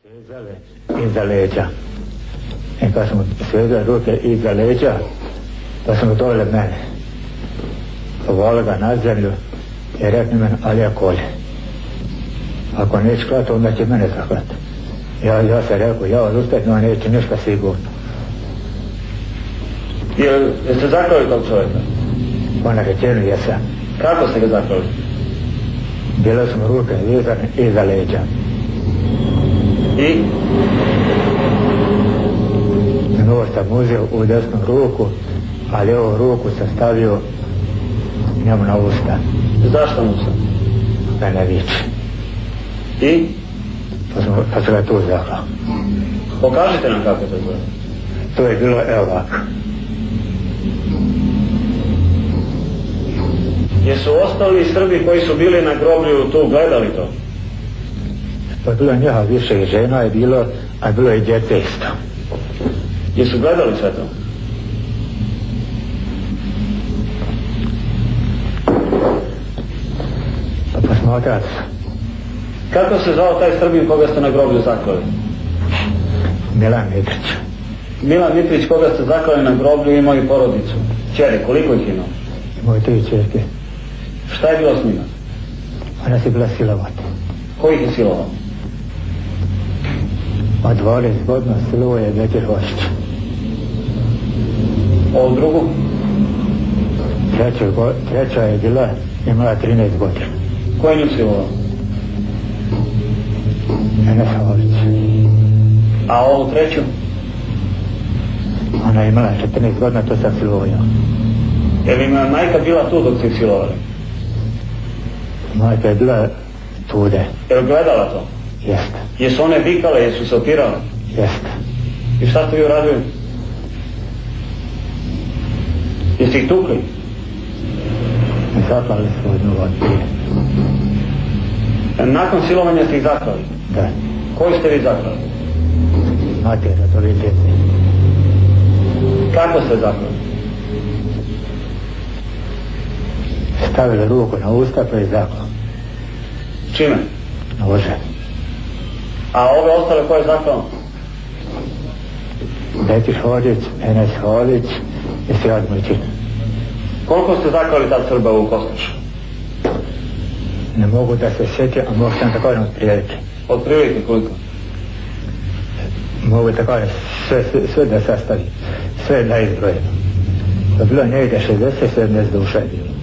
Svezale iza leđa. I kad smo svezali ruke iza leđa, pa smo dole mene. Povali ga na zemlju i rekli meni, ali ja kolje. Ako neće klati, onda će mene zaklati. Ja sam rekao, ja odustajim, no neće ništa sigurno. Jeste zaklali tog čovjeka? Po naređenu jesam. Kako ste ga zaklali? Bile smo ruke iza leđa. I? Nož sam uzeo u desnu ruku, a lijevu ruku sam stavio njemu na usta. Zašto mu sam? Da ne viče. I? Pa sam ga tu zaklao. Pokažite nam kako to gleda. To je bilo evo ovako. Jesu ostali Srbi koji su bili na groblju tu gledali to? Pa bilo njeha više i žena je bilo, a bilo i djece isto. Jesu gledali sve to? Pa posmotrac. Kako se zvao taj Srbin koga ste na groblju zaklali? Milan Mitrić. Milan Mitrić koga ste zaklali na groblju imao i porodicu. Čeri, koliko ih imao? Moje 3 čerke. Šta je bilo s njima? Ona si bila silovata. Ko ih je silovao? Od 12 godina silovo je Večer Hošć. Ovu drugu? Treća je bila, imala 13 godina. Ko je nju silovao? Enes Holić. A ovu treću? Ona je imala 14 godina, to sam silovao ja. Je li ima majka bila tu dok ste ih silovali? Majka je bila tude. Je li gledala to? Jeste. Jesu one vikale, jesu se opirale? Jeste. I šta ste vi uradili? Jeste ih tukli? Zaklali smo jednu od prije. Nakon silovanja ste ih zaklali? Da. Koji ste vi zaklali? Matera, to li djece. Kako ste zaklali? Stavili ruku na usta pa je zaklao. Čime? Nože. A ove ostale koje je zaklao? Večer Hođić, Enes Holić i Sijad Mojčin. Koliko ste zaklali tad Srba u Kostošu? Ne mogu da se sjetim, a mogu sam tako od prilike. Od prilike koliko? Mogu tako sve da sastavim, sve da izbrojim. To bilo negdje 60-70 duša je bilo.